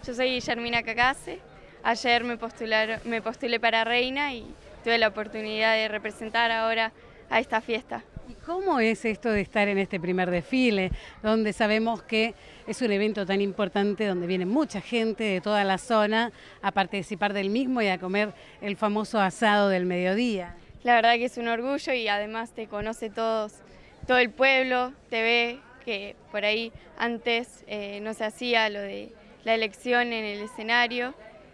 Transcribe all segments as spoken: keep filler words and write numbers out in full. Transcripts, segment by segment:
yo soy Guillermina Cacase. Ayer me, postular, me postulé para reina y tuve la oportunidad de representar ahora a esta fiesta. ¿Y cómo es esto de estar en este primer desfile, donde sabemos que es un evento tan importante, donde viene mucha gente de toda la zona a participar del mismo y a comer el famoso asado del mediodía? La verdad que es un orgullo y además te conoce todos, todo el pueblo, te ve que por ahí antes eh, no se hacía lo de la elección en el escenario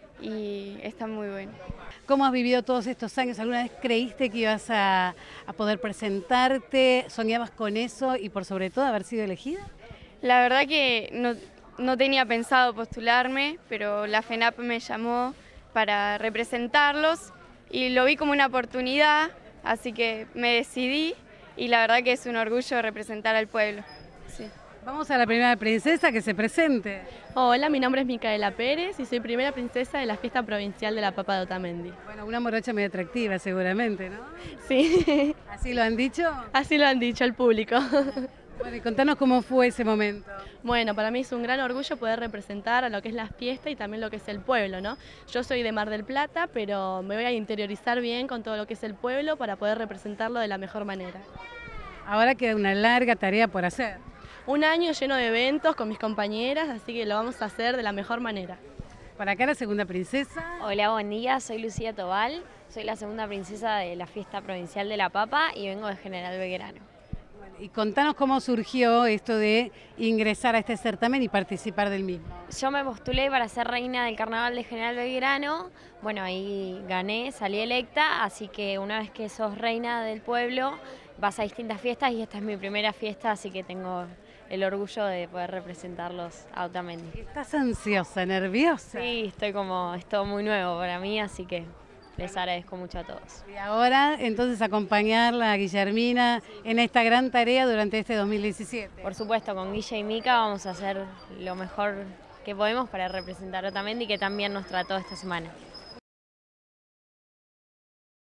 y está muy bueno. ¿Cómo has vivido todos estos años? ¿Alguna vez creíste que ibas a, a poder presentarte? ¿Soñabas con eso y por sobre todo haber sido elegida? La verdad que no, no tenía pensado postularme, pero la FENAP me llamó para representarlos y lo vi como una oportunidad, así que me decidí y la verdad que es un orgullo representar al pueblo. Sí. Vamos a la primera princesa que se presente. Hola, mi nombre es Micaela Pérez y soy primera princesa de la fiesta provincial de la Papa de Otamendi. Bueno, una morocha muy atractiva seguramente, ¿no? Sí. ¿Así lo han dicho? Así lo han dicho el público. Bueno, y contanos cómo fue ese momento. Bueno, para mí es un gran orgullo poder representar a lo que es la fiesta y también lo que es el pueblo, ¿no? Yo soy de Mar del Plata, pero me voy a interiorizar bien con todo lo que es el pueblo para poder representarlo de la mejor manera. Ahora queda una larga tarea por hacer. Un año lleno de eventos con mis compañeras, así que lo vamos a hacer de la mejor manera. Para acá la segunda princesa. Hola, buen día, soy Lucía Tobal, soy la segunda princesa de la fiesta provincial de La Papa y vengo de General Belgrano. Bueno, y contanos cómo surgió esto de ingresar a este certamen y participar del mismo. Yo me postulé para ser reina del Carnaval de General Belgrano, bueno, ahí gané, salí electa, así que una vez que sos reina del pueblo vas a distintas fiestas y esta es mi primera fiesta, así que tengo el orgullo de poder representarlos a Otamendi. ¿Estás ansiosa, nerviosa? Sí, estoy como, es todo muy nuevo para mí, así que les agradezco mucho a todos. Y ahora, entonces, acompañarla a Guillermina en esta gran tarea durante este dos mil diecisiete. Por supuesto, con Guilla y Mica vamos a hacer lo mejor que podemos para representar a Otamendi, que también nos trató esta semana.